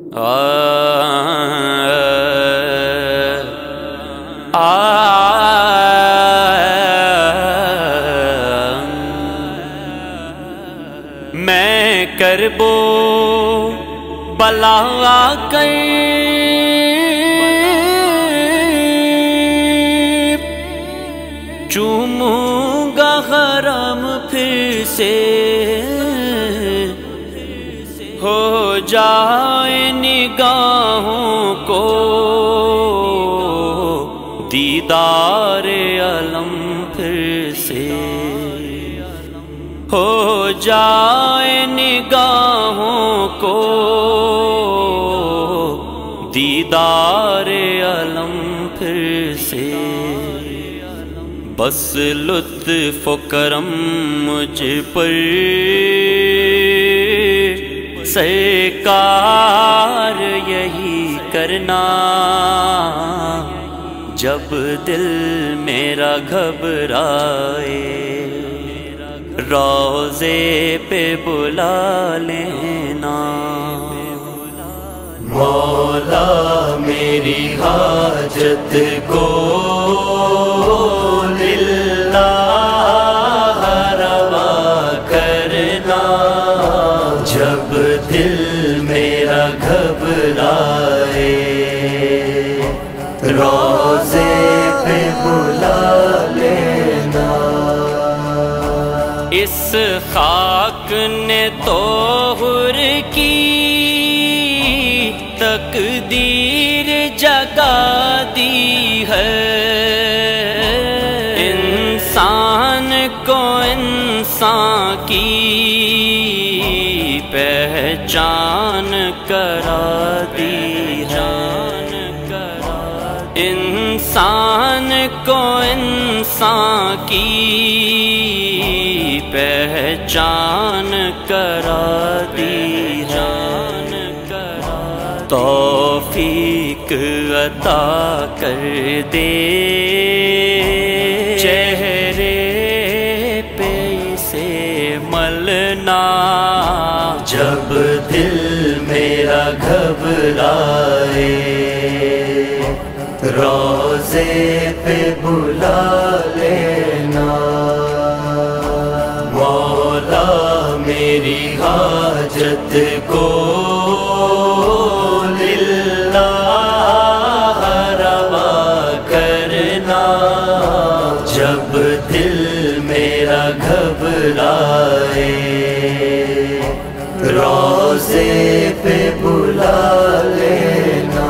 میں کربو بلا کر چوموں گا حرم پھر سے ہو جائے نگاہوں کو دیدار علم پھر سے ہو جائے نگاہوں کو دیدار علم پھر سے بس لطف و کرم مجھ پر سرکار یہی کرنا جب دل میرا گھبرائے روضے پہ بلا لینا مولا میری حاجت کو للہ روا کرنا جب دل میرا گھبرائے روضے پہ بلا لینا اس خاک نے طہر کی تقدیر جگا دی ہے انسان کو انسان کی پہچان کرا دی ہے انسان کو انسان کی پہچان کرا دی ہے توفیق عطا کر دے چہرے پہ سے ملنا جب دل میرا گھبرائے روضے پہ بلا لینا مولا میری حاجت کو للہ روا کرنا جب دل میرا گھبرائے روضے پہ بلا لینا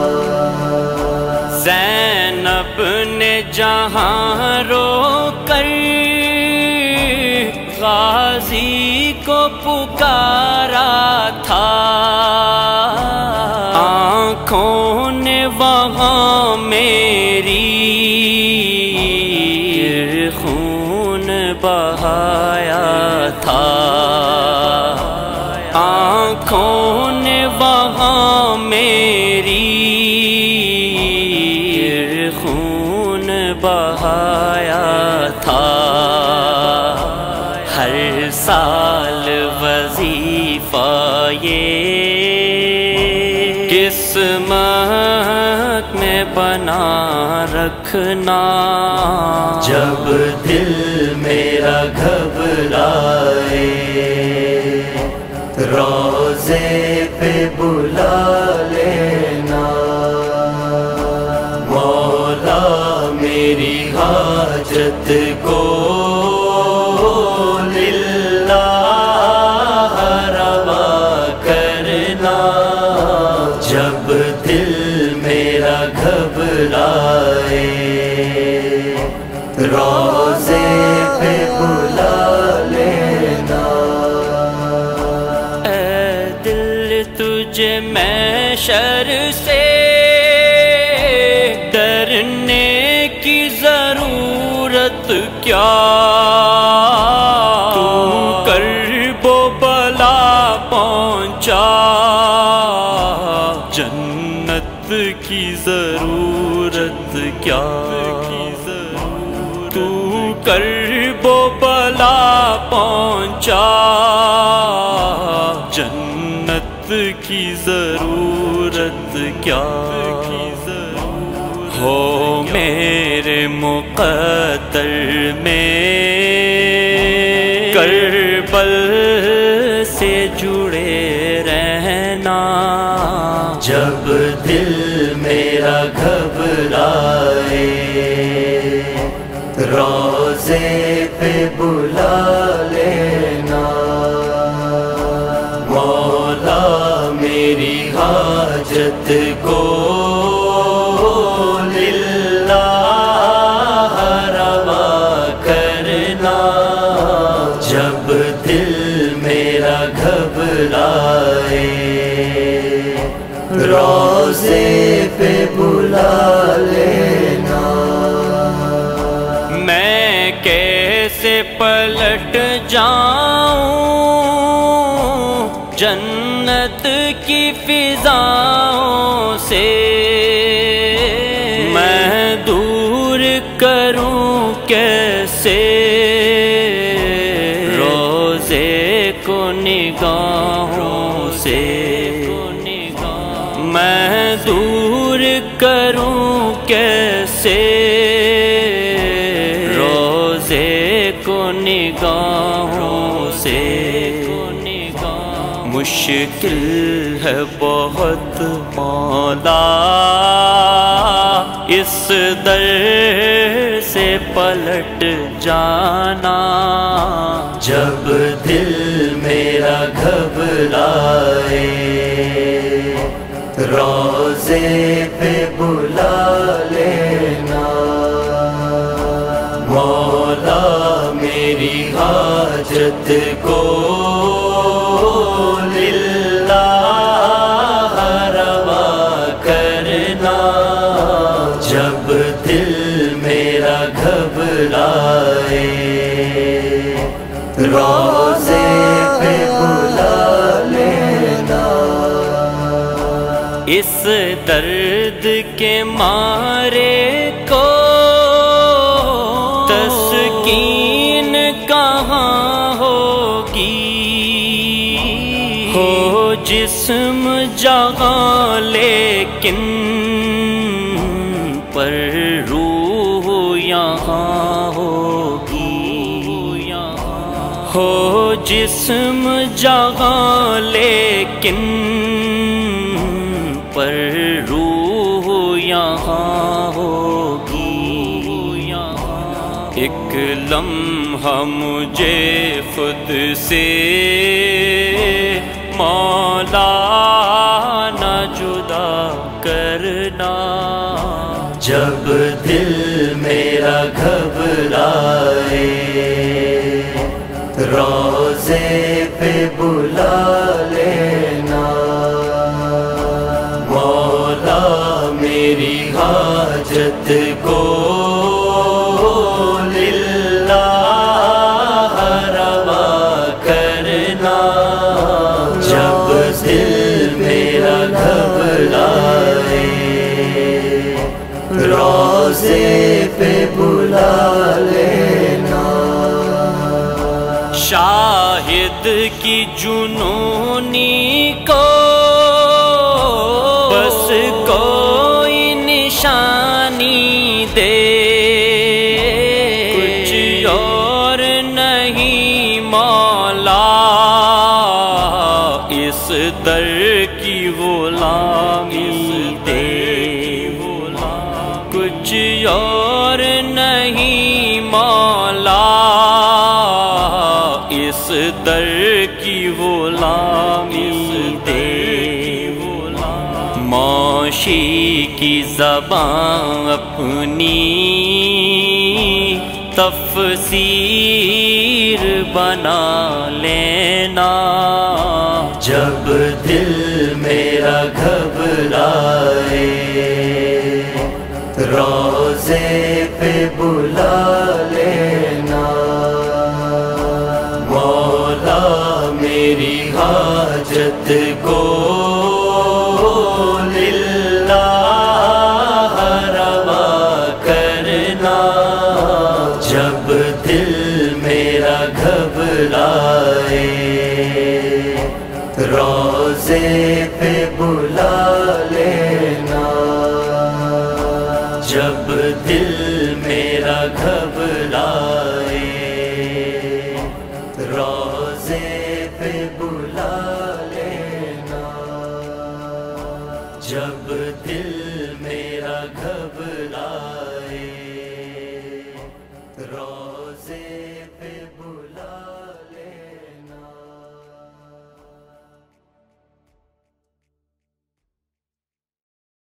زینب نے جہاں رو کر غازی کو پکارا تھا آنکھوں نے وہاں میری خون بہایا تھا آنکھوں نے وہاں میری خون بہایا تھا ہر سال وظیفہ یہ قسمت میں بنا رکھنا جب دل میرا گھبرائے روضے پہ بلا لینا مولا میری حاجت کو للہ روا کرنا جب دل میرا گھبرائے روضے پہ بلا لینا اے دل تجھے محشر سے ڈرنے کی ضرورت کیا تو کرب و بلا پہنچا جنت کی ضرورت کیا تو کرب و بلا پہنچا جنت کی ضرورت کیا ہو میرے مقدر میں کربل سے جڑے رہنا جب دل میرا گھبرائے روضے پہ بلا لینا مولا میری حاجت کو للہ روا کرنا جب دل میرا گھبرائے روضے پہ بلا لینا میں کیسے پلٹ جاؤں جنت کی فضاؤں سے میں دور کروں کیسے روضے کو نگاہوں سے میں دور کروں کیسے روضے کو نگاہوں سے مشکل ہے بہت مولا اس در سے پلٹ جانا جب دل میرا گھبرائے روضے پہ بلا لینا مولا میری حاجت کو للہ روا کرنا جب دل میرا گھبرائے روضے پہ بلا لینا اس درد کے مارے کو تسکین کہاں ہوگی ہو جسم جہاں لیکن پر روح یہاں ہوگی ہو جسم جہاں لیکن پر روح یہاں ہوگی ایک لمحہ مجھے خود سے مولا نہ جدا کرنا جب دل میرا گھبرائے روضے پہ بلا لینا مولا میری حاجت کو للہ روا کرنا جب دل میرا گھبرائے روضے پہ بلا لینا شاہد کی جنونی کو بس کوئی نشانی دے کچھ اور نہیں مولا اس در کی غلامی دے کچھ اور نہیں مولا اس در کی غلامی دے معاشی کی زبان اپنی تفسیر بنا لینا جب دل میرا گھبرائے روضے پہ بلا لینا مولا میری حاجت کو للہ روا کرنا جب دل میرا گھبرائے روضے پہ بلا لینا گھبرائے، روضے پہ بلا